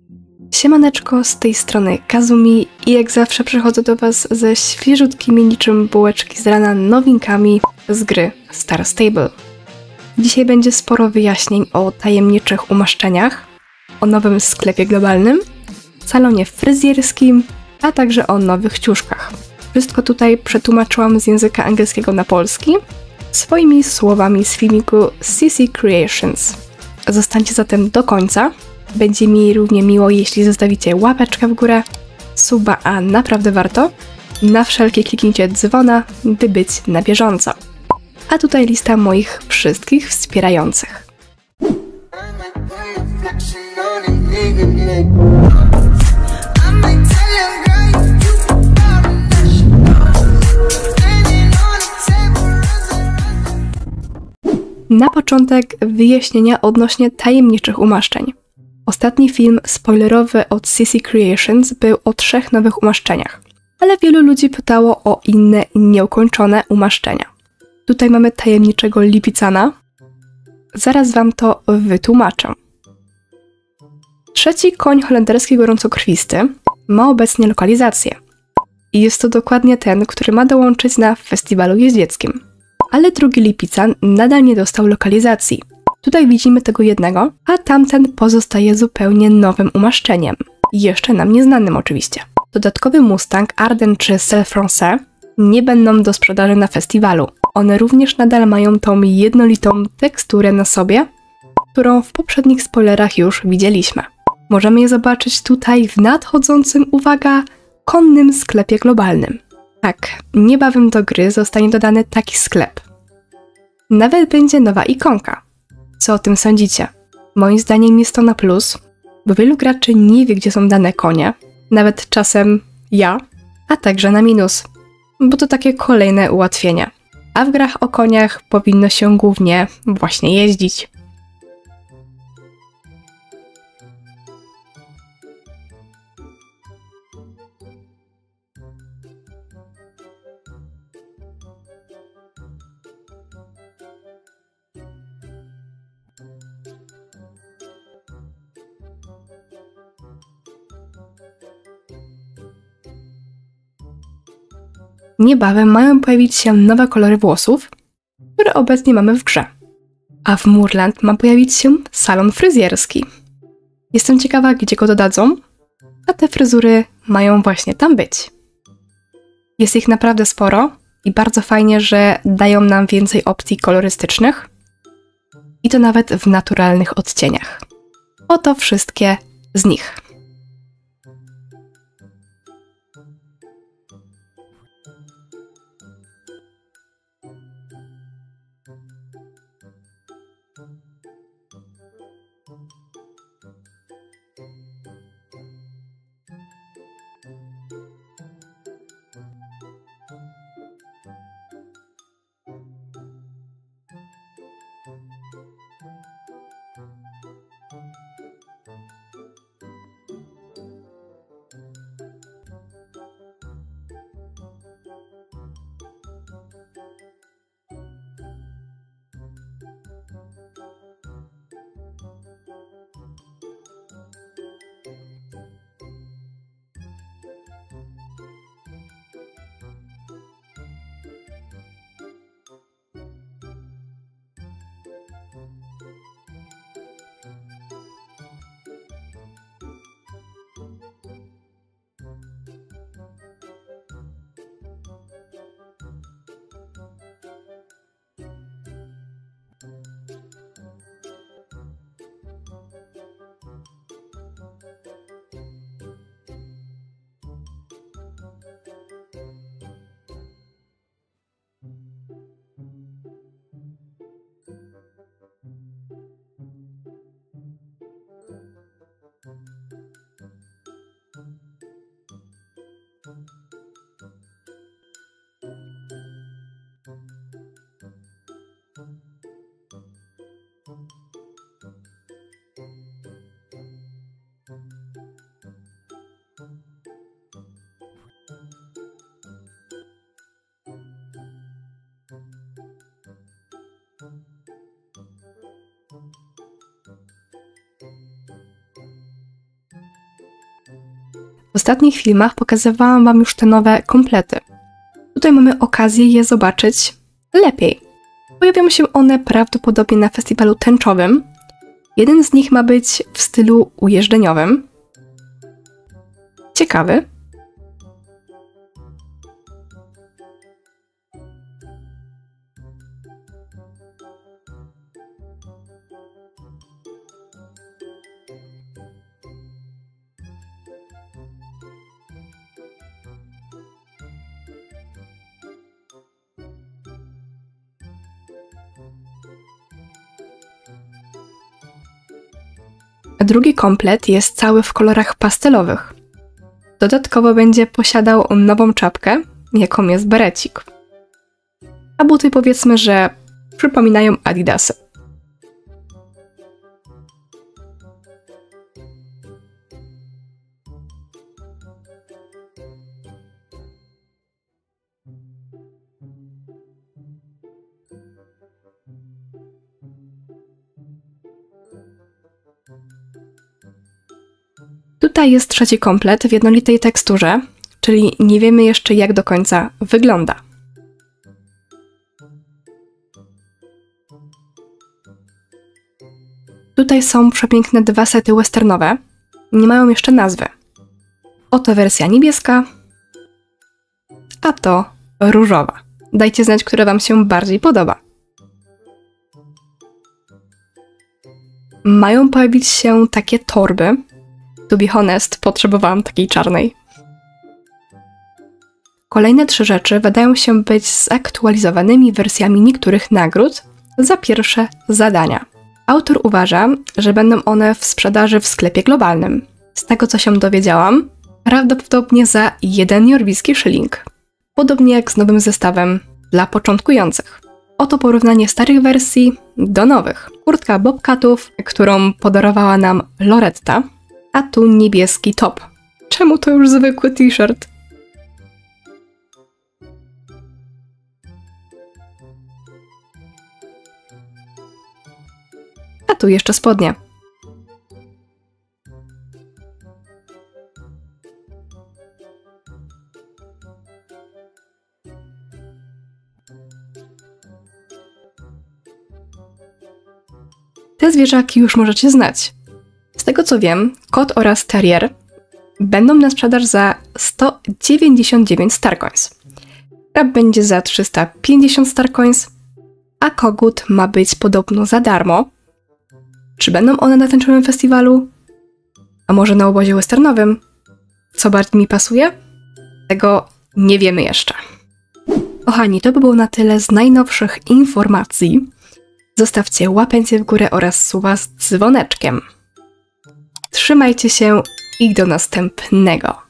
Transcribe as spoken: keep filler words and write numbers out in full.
Siemaneczko, z tej strony Kazumi i jak zawsze przychodzę do Was ze świeżutkimi niczym bułeczki z rana nowinkami z gry Star Stable. Dzisiaj będzie sporo wyjaśnień o tajemniczych umaszczeniach, o nowym sklepie globalnym, salonie fryzjerskim, a także o nowych ciuszkach. Wszystko tutaj przetłumaczyłam z języka angielskiego na polski swoimi słowami z filmiku C C Creations. Zostańcie zatem do końca. Będzie mi równie miło, jeśli zostawicie łapeczkę w górę, suba, a naprawdę warto. Na wszelkie kliknijcie dzwona, by być na bieżąco. A tutaj lista moich wszystkich wspierających. Na początek wyjaśnienia odnośnie tajemniczych umaszczeń. Ostatni film spoilerowy od C C Creations był o trzech nowych umaszczeniach, ale wielu ludzi pytało o inne nieukończone umaszczenia. Tutaj mamy tajemniczego Lipizzaana. Zaraz wam to wytłumaczę. Trzeci koń holenderski gorącokrwisty ma obecnie lokalizację. I jest to dokładnie ten, który ma dołączyć na festiwalu jeździeckim. Ale drugi Lipizzan nadal nie dostał lokalizacji. Tutaj widzimy tego jednego, a tamten pozostaje zupełnie nowym umaszczeniem. Jeszcze nam nieznanym oczywiście. Dodatkowy Mustang, Arden czy Self-Français nie będą do sprzedaży na festiwalu. One również nadal mają tą jednolitą teksturę na sobie, którą w poprzednich spoilerach już widzieliśmy. Możemy je zobaczyć tutaj w nadchodzącym, uwaga, konnym sklepie globalnym. Tak, niebawem do gry zostanie dodany taki sklep. Nawet będzie nowa ikonka. Co o tym sądzicie? Moim zdaniem jest to na plus, bo wielu graczy nie wie, gdzie są dane konie, nawet czasem ja, a także na minus, bo to takie kolejne ułatwienie. A w grach o koniach powinno się głównie właśnie jeździć. Niebawem mają pojawić się nowe kolory włosów, które obecnie mamy w grze. A w Moorland ma pojawić się salon fryzjerski. Jestem ciekawa, gdzie go dodadzą, a te fryzury mają właśnie tam być. Jest ich naprawdę sporo i bardzo fajnie, że dają nam więcej opcji kolorystycznych i to nawet w naturalnych odcieniach. Oto wszystkie z nich. W ostatnich filmach pokazywałam Wam już te nowe komplety. Tutaj mamy okazję je zobaczyć lepiej. Pojawią się one prawdopodobnie na festiwalu tęczowym. Jeden z nich ma być w stylu ujeżdżeniowym. Ciekawy. A drugi komplet jest cały w kolorach pastelowych. Dodatkowo będzie posiadał nową czapkę, jaką jest berecik. A buty powiedzmy, że przypominają Adidasy. Tutaj jest trzeci komplet w jednolitej teksturze, czyli nie wiemy jeszcze, jak do końca wygląda. Tutaj są przepiękne dwa sety westernowe, nie mają jeszcze nazwy. Oto wersja niebieska, a to różowa. Dajcie znać, która Wam się bardziej podoba. Mają pojawić się takie torby. To be honest, potrzebowałam takiej czarnej. Kolejne trzy rzeczy wydają się być zaktualizowanymi wersjami niektórych nagród za pierwsze zadania. Autor uważa, że będą one w sprzedaży w sklepie globalnym. Z tego, co się dowiedziałam, prawdopodobnie za jeden jorwijski szyling. Podobnie jak z nowym zestawem dla początkujących. Oto porównanie starych wersji do nowych. Kurtka Bobcatów, którą podarowała nam Loretta, a tu niebieski top. Czemu to już zwykły t-shirt? A tu jeszcze spodnie. Te zwierzaki już możecie znać. Z tego co wiem, kot oraz terrier będą na sprzedaż za sto dziewięćdziesiąt dziewięć starcoins. Krab będzie za trzysta pięćdziesiąt starcoins, a kogut ma być podobno za darmo. Czy będą one na tęczowym festiwalu? A może na obozie westernowym? Co bardziej mi pasuje? Tego nie wiemy jeszcze. Kochani, to by było na tyle z najnowszych informacji. Zostawcie łapencję w górę oraz suba z dzwoneczkiem. Trzymajcie się i do następnego.